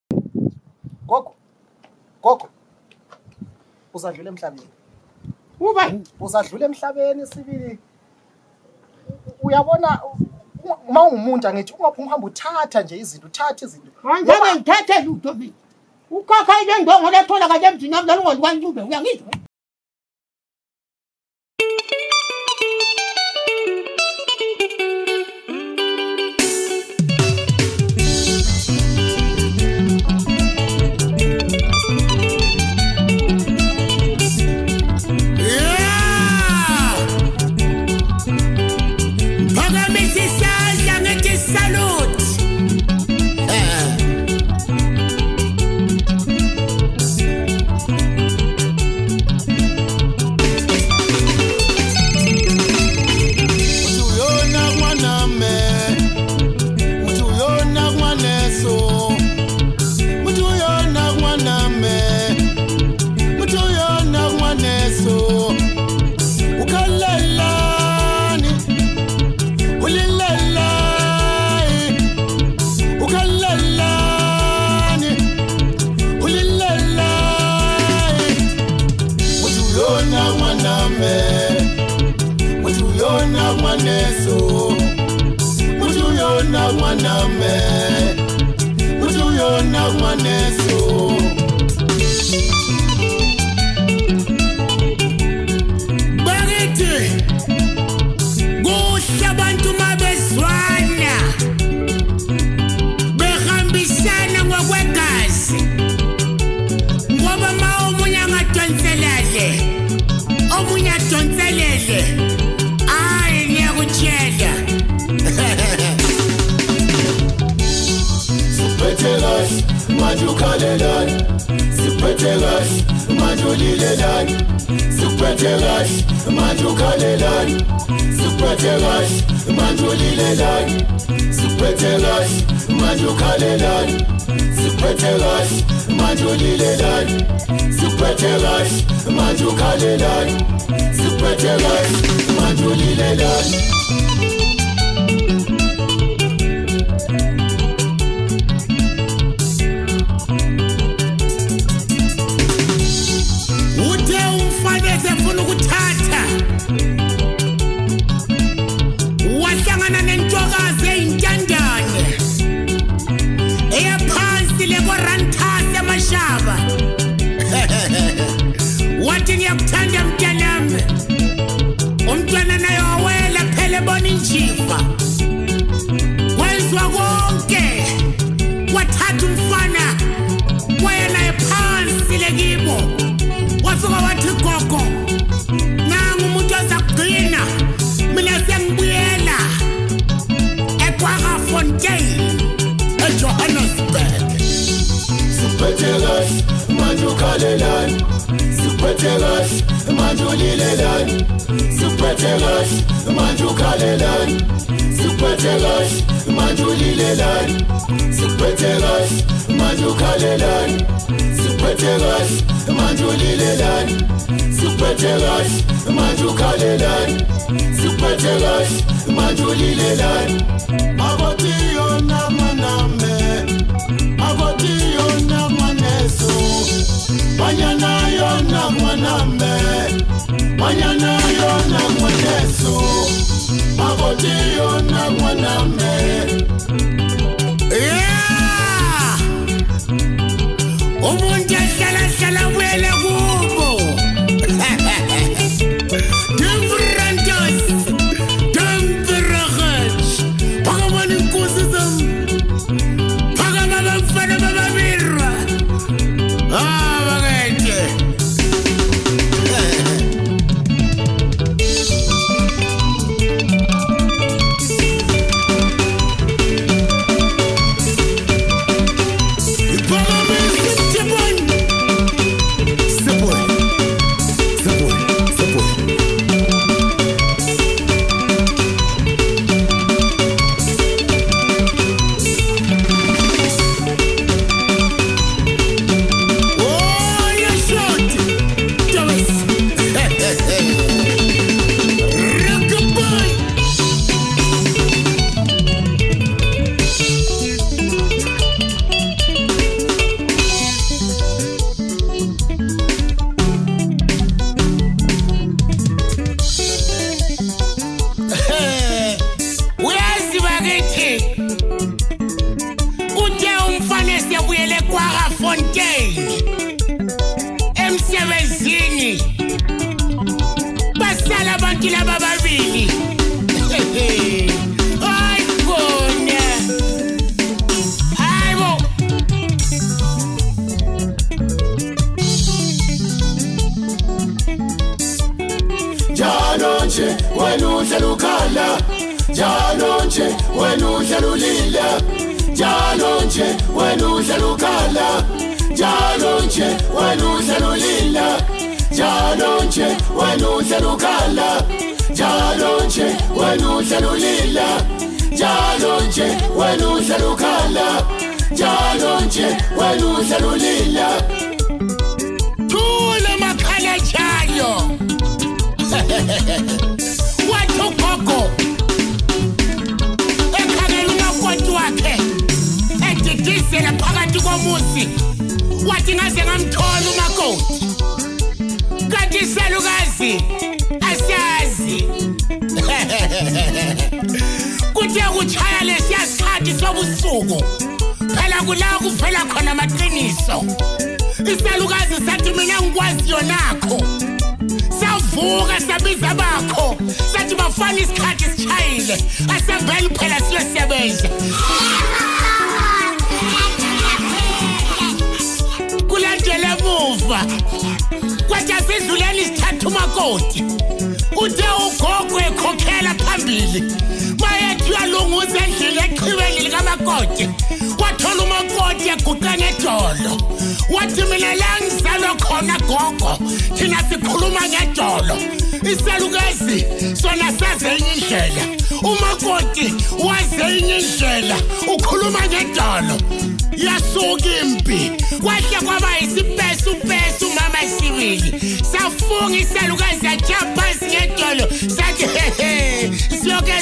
Gogo. Usadlula emhlabeni. Usadlula emhlabeni sibili. Uyabona uma ungumuntu angithi ungahamba uthatha nje izinto, uthatha izinto. Ngabe ngithathe lutho mina. Ukhakha ile ndongo lethola kanje emzini wami ngokwanjube uyangizwa? Different wena uhlala ukhala njalo nje wena uhlala ulila njalo nje wena uhlala ukhala njalo nje wena uhlala ulila njalo nje wena uhlala ukhala njalo nje wena uhlala ulila njalo nje wena uhlala ukhala njalo nje wena uhlala ulila thula makhala njalo wathi ugogo ekhangela umakoti wakhe edidizela phakathi komuzi wathi ngaze ngamthola umakoti kanti isalukazi asazi kuthe kuchaya lesiya sikhathi sobusuku phela kula kuphela khona amaqiniso isalukazi sathi mina ngikwazi yonakho savuka sabiza bakho sathi bafana isikhathi sichayile asebele phela siyosebenza kulandele emuva kwathi asidluleni isithathu umakoti uthe ugogo ekhokhela phambili mayethi uyalunguza endlini eqhibeni likamakoti wathola umakoti eguqa ngedolo wathi mina la ngizalwa khona gogo thina sikhuluma ngedolo isalukazi sona saze enye indlela umakoti waze enye indlela ukhuluma ngedolo yasuka impi kwahle kwaba isipesu mama sibili safunga isalukazi yajumpa phansi ngedolo sathi siyoke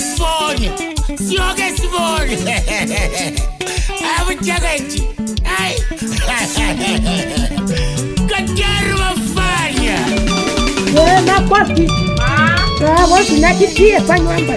sibone abuthakathi ay kadari bafanya wena kwathi wona nathi siye fanyamba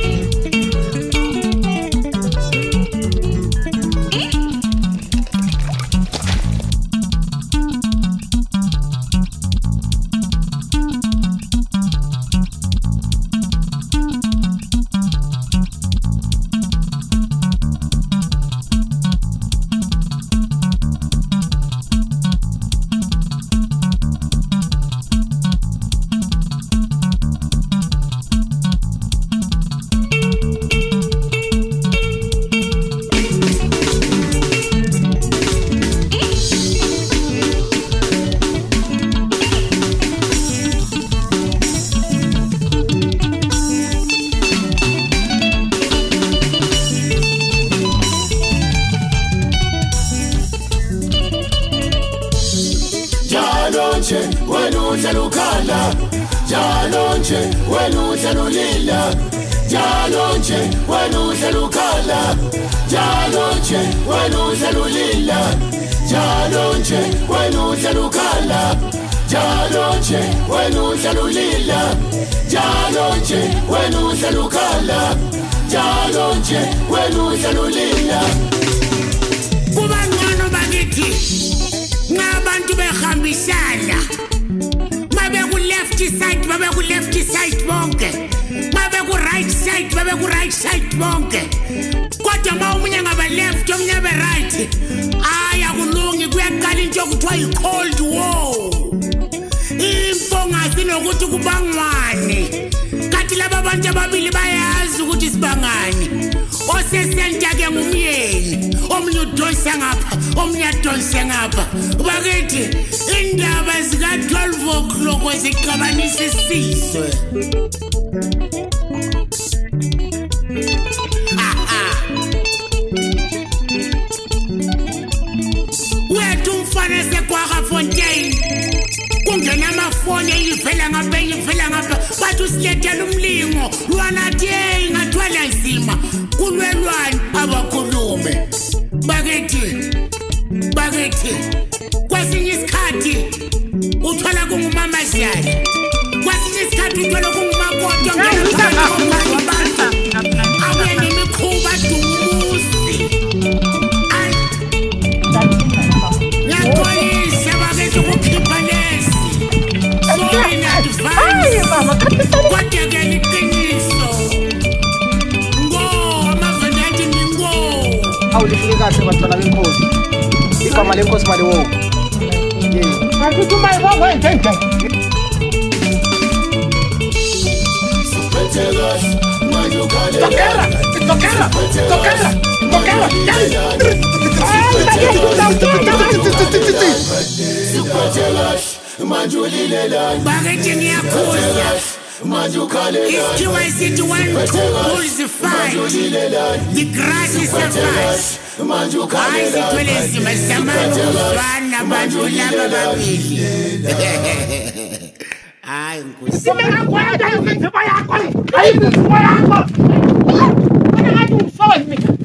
wena uhlala ukhala njalo nje wena uhlala ulila njalo nje wena uhlala ukhala njalo nje wena uhlala ulila njalo nje wena uhlala ukhala njalo nje wena uhlala ulila njalo nje wena uhlala ukhala njalo nje wena uhlala ulila kuba ngcono bakithi ngabantu behambisana mabe ku left side bonke mabe ku right side bonke kodwa ma umunye ngaba left omunye abe right aya kulungi kuyaqala into okuthiwa yi-cold war imfongazi nokuthi kubangwane kanti laba bantu ababili bayazi ukuthi sibangani osesenta ke ngumyeni omunye udonsa ngapha omunye adonsa ngapha bakithi indaba zika 12 o'clock zixabanisa isizwe wethu umfana seKwaggafontein kungena amafoni eyivela ngapha bathi usilethela umlingo lwanathi hey ngathwala nzima kulwelwane abakhulume bakithi kwesinye isikhathi uthola kungumamazali kwesinye isikhathi uthola kungumakoti wabantu abuye nemikhuba dumuzi yaxolisa bakithi ukukhipha lesi sorry in advance kodwa ke liqiniso amavendati ningo awulifike kahle bantwana benkosi igama lenkosi maliwo akuthuma iwonke nje If you are sit one, two bulls fight, the grass is a fight. I sit well as you must man, Madlela babili. Ay, Ay,